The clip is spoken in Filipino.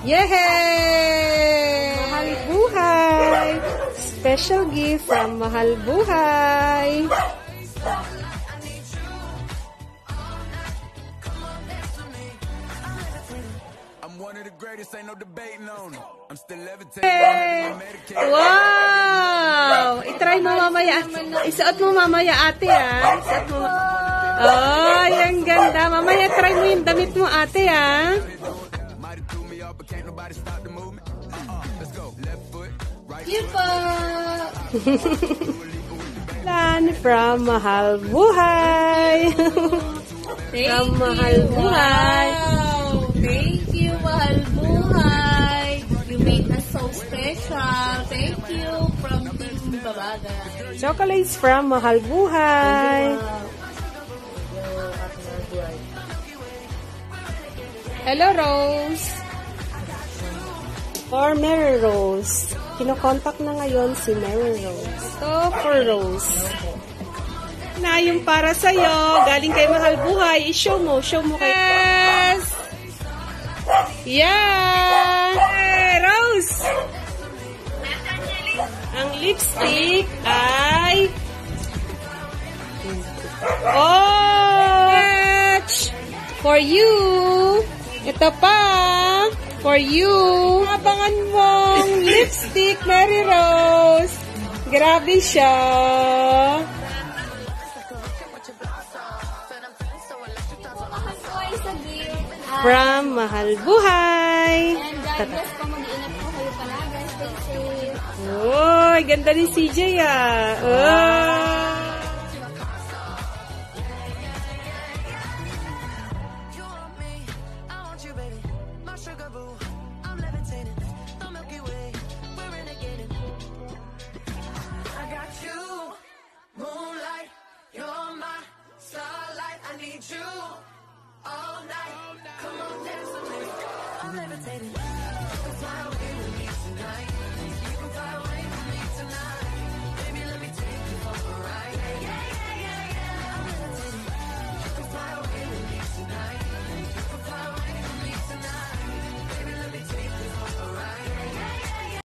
Yay! Mahal Buhay! Special gift from Mahal Buhay! Wow! I-try mo mamaya. Isuot mo mamaya, ate, ah. Isuot mo. Oh, yung ganda. Mamaya, try mo yung damit mo, ate, ah. Cute po! Lan from Mahal Buhay! From Mahal Buhay! Wow! Thank you, Mahal Buhay! You made us so special. Thank you from Team Babagay. Chocolates from Mahal Buhay! Hello, Rose! For Mary Rose. Kinokontak na ngayon si Mary Rose. Ito for Rose. Na yung para sa'yo, galing kay Mahal Buhay, i-show mo kay... Yes! Yeah! Hey, Rose! Ang lipstick ay... Oh! For you! Ito pa! For you! Abangan mong lipstick, Mary Rose! Grabe siya! From Mahal Buhay! And God bless po, mag-iingat po kayo palagi. Stay safe. Uy, ganda ni CJ, ah! Oh! All night, come on, dance with me. I'm levitating.